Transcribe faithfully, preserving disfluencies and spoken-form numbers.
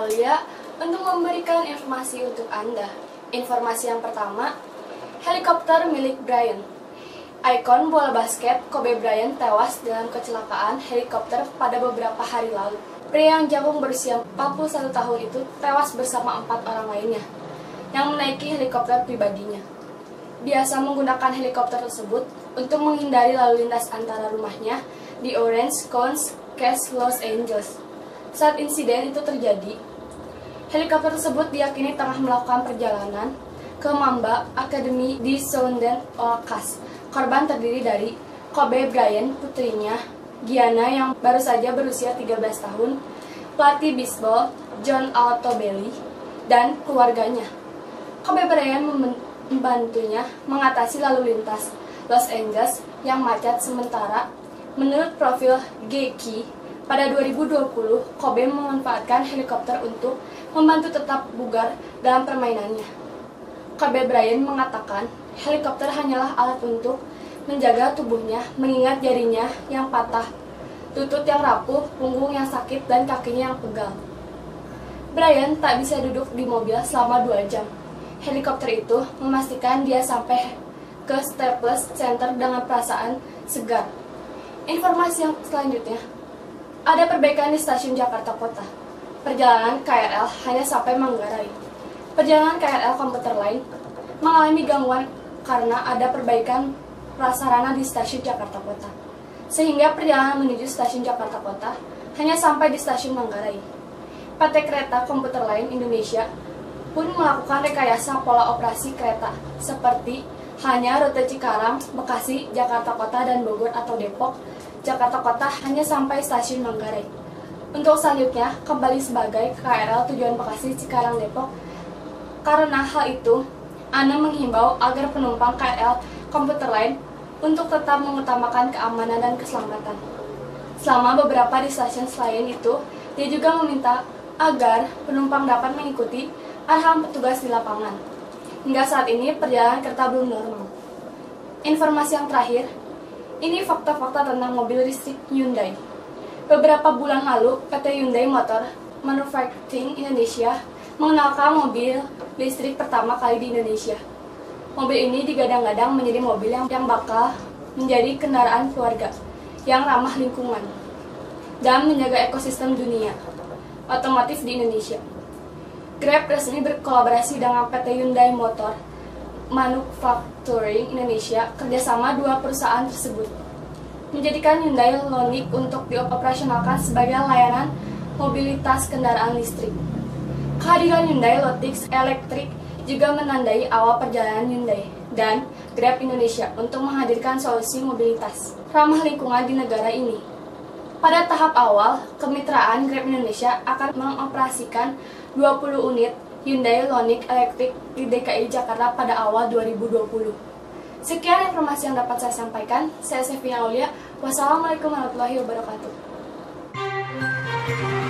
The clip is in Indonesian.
Aulia untuk memberikan informasi untuk Anda. Informasi yang pertama, helikopter milik Bryant. Ikon bola basket Kobe Bryant tewas dalam kecelakaan helikopter pada beberapa hari lalu. Pria yang jangkung berusia empat puluh satu tahun itu tewas bersama empat orang lainnya yang menaiki helikopter pribadinya. Biasa menggunakan helikopter tersebut untuk menghindari lalu lintas antara rumahnya di Orange County, Los Angeles. Saat insiden itu terjadi, helikopter tersebut diyakini tengah melakukan perjalanan ke Mamba Academy di Southern Oasis. Korban terdiri dari Kobe Bryant, putrinya, Gianna yang baru saja berusia tiga belas tahun, pelatih bisbol John Altobelli, dan keluarganya. Kobe Bryant membantunya mengatasi lalu lintas Los Angeles yang macet sementara. Menurut profil Geki, pada dua ribu dua puluh, Kobe memanfaatkan helikopter untuk membantu tetap bugar dalam permainannya. Kobe Bryant mengatakan, helikopter hanyalah alat untuk menjaga tubuhnya, mengingat jarinya yang patah, lutut yang rapuh, punggung yang sakit, dan kakinya yang pegal. Bryant tak bisa duduk di mobil selama dua jam. Helikopter itu memastikan dia sampai ke Staples Center dengan perasaan segar. Informasi yang selanjutnya, ada perbaikan di stasiun Jakarta Kota. Perjalanan K R L hanya sampai Manggarai. Perjalanan K R L komuter lain mengalami gangguan karena ada perbaikan prasarana di stasiun Jakarta Kota, sehingga perjalanan menuju stasiun Jakarta Kota hanya sampai di stasiun Manggarai. P T Kereta Komuter Lain Indonesia pun melakukan rekayasa pola operasi kereta, seperti hanya rute Cikarang, Bekasi, Jakarta Kota, dan Bogor atau Depok, Jakarta Kota hanya sampai stasiun Manggarai. Untuk selanjutnya, kembali sebagai K R L tujuan Bekasi, Cikarang, Depok. Karena hal itu, Ana menghimbau agar penumpang K R L komuter lain untuk tetap mengutamakan keamanan dan keselamatan. Selama beberapa di stasiun selain itu, dia juga meminta agar penumpang dapat mengikuti arahan petugas di lapangan. Hingga saat ini, perjalanan kereta belum normal. Informasi yang terakhir, ini fakta-fakta tentang mobil listrik Hyundai. Beberapa bulan lalu, P T Hyundai Motor Manufacturing Indonesia mengenalkan mobil listrik pertama kali di Indonesia. Mobil ini digadang-gadang menjadi mobil yang, yang bakal menjadi kendaraan keluarga yang ramah lingkungan dan menjaga ekosistem dunia otomotif di Indonesia. Grab resmi berkolaborasi dengan P T Hyundai Motor Manufacturing Indonesia, kerjasama dua perusahaan tersebut menjadikan Hyundai Ioniq untuk dioperasionalkan sebagai layanan mobilitas kendaraan listrik. Kehadiran Hyundai Ioniq Electric juga menandai awal perjalanan Hyundai dan Grab Indonesia untuk menghadirkan solusi mobilitas ramah lingkungan di negara ini. Pada tahap awal, kemitraan Grab Indonesia akan mengoperasikan dua puluh unit Hyundai Ioniq Electric di D K I Jakarta pada awal dua ribu dua puluh. Sekian informasi yang dapat saya sampaikan. Saya Sevina Aulia. Wassalamualaikum warahmatullahi wabarakatuh.